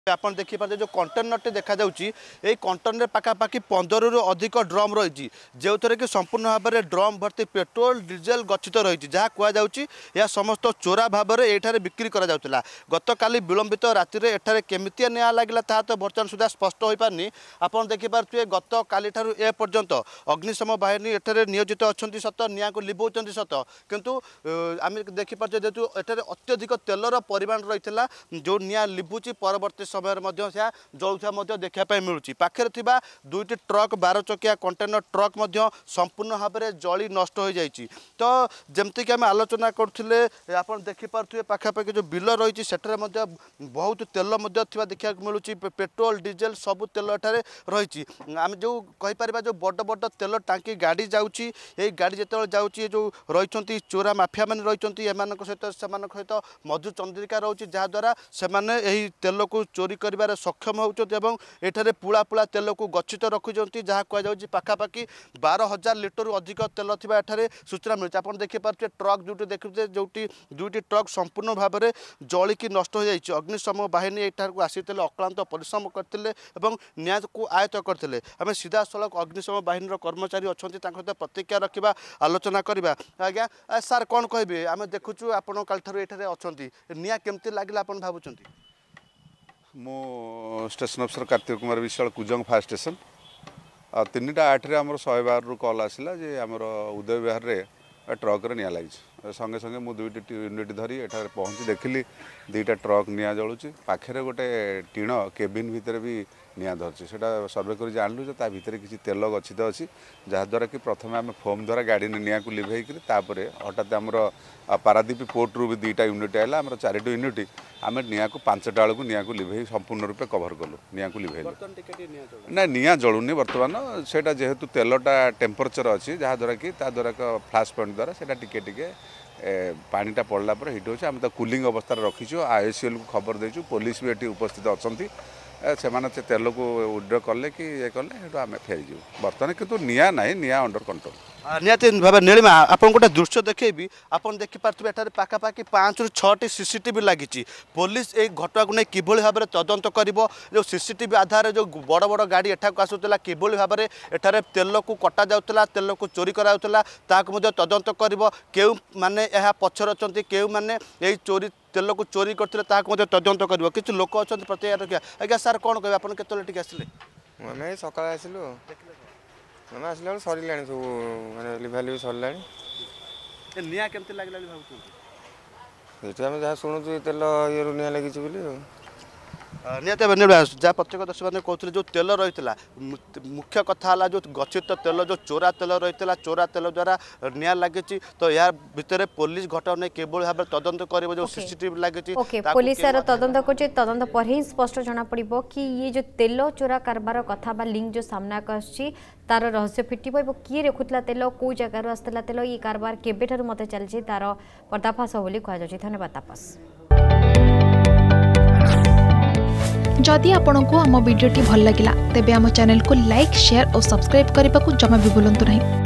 आपन देखि पारे जो कंटेनर टे देखा जाउची ए कंटेनर पाखापाखि 15 रु अधिक ड्रम रही जो थरे कि संपूर्ण भाव में ड्रम भर्ती पेट्रोल डीजेल गच्छित रही जहाँ कहुची यह समस्त चोरा भाव में ये बिक्री करा गत काली विलंबित राति में एठारे केमितिया निया लगिला ता तो बर्तमान सुधा स्पष्ट हो पारनी। आपन देखि पारे गत काली ठारू ए पर्यंत अग्निशम बाहिनी एठारे नियोजित अच्छा सत निया को लिभौं सत किंतु आम देखिपारे जेहेतु एठारे अत्यधिक तेलर परिमाण रही जो निया लिभुची परवर्ती समय जलुआ देखा मिलूँ पाखे दुईटी ट्रक 12 चकिया कंटेनर ट्रक संपूर्ण भाव में जली नष्ट हो जाइए। तो जमती आम आलोचना करुले आप देखिपे पाखापाखि जो बिल रही है बहुत तेल देखा मिलूँ पेट्रोल डीजेल सबू तेल एठारे रही आम जो कहीपर जो बड़ बड़ तेल टांकी गाड़ी जाऊँगी गाड़ी जो जाऊँगी जो रही चोरा माफिया मैंने रही सहित मधु चंद्रिका रोचे जहाद्वारा से तेल को चोरी कर सक्षम होठारे पुला पुला तेल को गच्छित रखुंट जहाँ कहुँ पाखापाखि 12,000 लिटर अधिक तेल थी एठारे सूचना मिलूँ। आप देखिपे ट्रक जो देखुचे जो दुईटी ट्रक संपूर्ण भाव में जलिकी नष्ट हो जाए अग्निशम बाहिनी एठार आसी अक्लांत परिश्रम करते न्याय को आयत्त करते आम सीधा सड़क अग्निशम बाहिनी कर्मचारी अच्छा सहित प्रतिक्रिया रखा आलोचना करवा। आज्ञा सार कौन कहे आम देखुचु आपड़ काल एठारे अच्छा निया केमती लगे आप भावुं मो station officer Kartik Kumar Vishal Kujang fire station 3टा 8 आम 112 रु कल आसला जे आमर उदय विहार रे ट्रक रे निया लगी संगे संगे मु 2टी यूनिट धरी एठार पहुँची देखिली 2टा ट्रक निया जलुची पाखे गोटे टीण केबिन भितर भी निया धरची सेटा सर्वे कर जानलु जे ता भितर किसी तेल गच्छित अच्छी जहाद्वारा कि प्रथम आम फोम द्वारा गाड़ी निया को लिभे हठात आमर पारादीप पोर्ट रू भी 2टा यूनिट आला आमर 4टी यूनिट आम निया को 5टा बेलू निया को लिभे संपूर्ण रूपे कभर कलु निया को लिभेलु ना निया जलुनी बर्तमान सेटा जेहेतु तेलटा टेम्परेचर अच्छी जहाद्वारा कि द्वारा फ्लाश पॉइंट द्वारा सेटा टिके पानीटा पड़ला हिट हो आम कूलिंग अवस्था रखीचु आईसीएल को खबर देचु पुलिस भी ये उपस्थित अच्छा तेल को उड्र कले कि ये कले आम फेरी बर्तमान किंतु निया ना निया अंडर कंट्रोल निहती भाव नीलिमा आप गोटे दृश्य देखी आप देखिपे एठार पाखापाखि 5 ରୁ 6टी सीसीटीवी लगी पुलिस ये घटना को नहीं किभली भाव में तदंत कर जो सीसीटीवी आधार जो बड़ बड़ गाड़ी एठा आसूला किभली भाव में एठार तेल को कटा जाऊला तेल को चोरी कराला तदंत कर क्यों माने यह पछर अच्छा क्यों माने यही चोरी तेल को चोरी करते तदंत कर किसी लोक अच्छा प्रतिक्रिया रखा। आज्ञा सार कौन कहे आप केत आसिले मैं सकाल आसलु मैं आसला सरला सब मैंने लिभाली सरला निया केमती लगे भाई आम जहाँ शुणु तेल ये निया लगी निहत जहाँ प्रत्येक दर्शक मैंने कहते जो तेल रही मुख्य कथा जो गच्छित तेल जो चोरा तेल रही चोरा तेल द्वारा निया लगी तो यार भितर पुलिस घटना नहीं केवल भाव तदंत कर जो सीसीटीवी लगी पुलिस यार तदंत कर तदंत पर ही स्पष्ट जना पड़ कि ये जो तेल चोरा कारबार कथा बा लिंक जो सामना आसी तार रहस्य फिटो किए रखुला तेल कौ जगार आसला तेल ये कारबार केबेठार मत चलती तार पर्दाफाश बोली कहुच्छी। धन्यवाद तापस। जदि आपंक आम भिडी भल लगा तेब आम चैनल को लाइक शेयर और सब्सक्राइब करने को जमा भी भूलु नहीं।